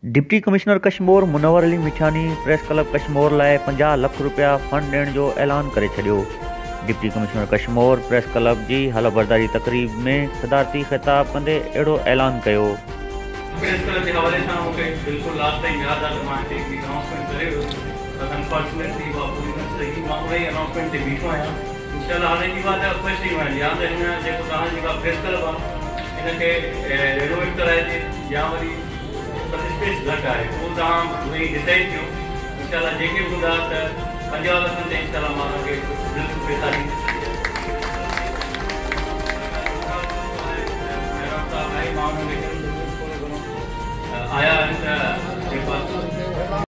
Deputy commissioner Kashmir Munawar Ali मिछानी press club Kashmir लाइ 50 लख रुपया फंड ॾियण जो ऐलान करे छॾियो। Deputy commissioner Kashmir press club जी हलबरदारी तक़रीब में सदारती ख़िताब कंदे अहिड़ो ऐलान कयो। प्रेस क्लब के हवाले सां मूंखे बिल्कुलु लास्ट ताईं यादि आहे त मां हिते हिकिड़ी अनाउंसमेंट करे वियो पर अनफॉर्चुनेटली उहा पूरी न सही। मां उन ई अनाउंसमेंट ते बीठो आहियां। इंशाल्लाह हाणे जी बात रिक्वेस्ट थी वञे या त हिन जेको तव्हांजी जेका प्रेस क्लब आहे हिनखे रेनोवेट कराइजे या वरी स्पेस घटि आहे उहो तव्हां उहे डिसाइड कयो। इंशाल्लाह जेके बि हूंदा त 50 लख ते इंशाल्लाह मां तव्हांखे बिल्कुलु पैसा ॾींदुसि। आया आहिनि त जेको